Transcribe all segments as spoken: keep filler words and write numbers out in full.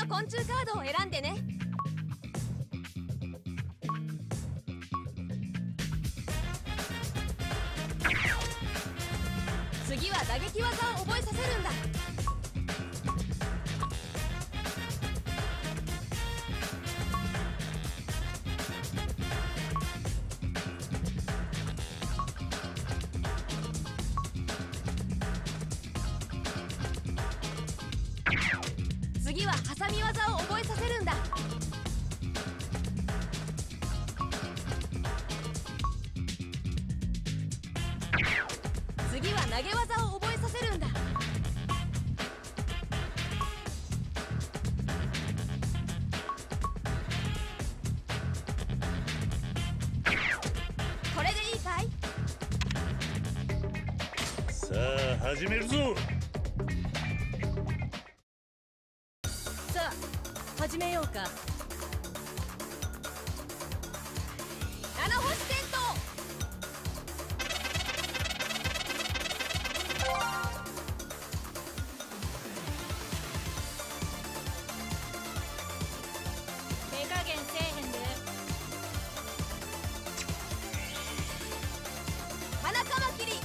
な昆虫カードを選んでね。次は打撃技を覚えさせるんだ。次はハサミ技を覚えさせるんだ。次は投げ技を覚えさせるんだ。これでいいかい？ さあ始めるぞ。 さあ始めようか。七星戦闘。手加減せえへんで。花カマキリ。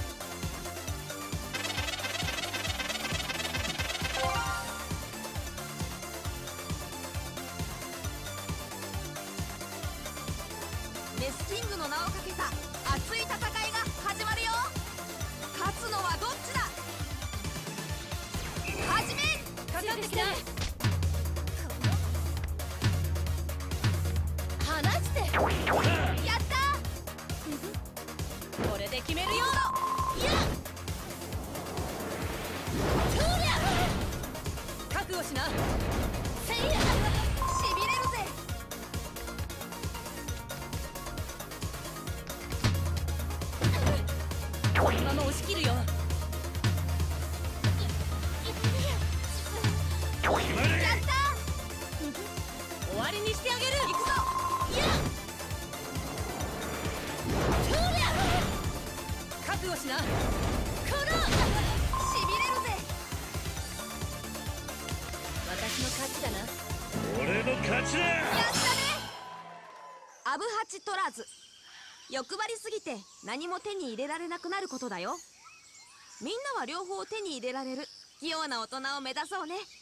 メスキングの名をかけた熱い戦いが始まるよ。勝つのはどっちだ。始め。かかってきた。離して。やった。これで決めるよ。いや。そりゃ。覚悟しな。せいや。しびれるぜ。このまま押し切るよ。やった。終わりにしてあげる。行くぞ。やっ。そりゃ。覚悟しな。このしびれるぜ。私の勝ちだな。 俺の勝ちだ。 やったね。アブハチ取らず。欲張りすぎて何も手に入れられなくなることだよ。みんなは両方手に入れられる器用な大人を目指そうね。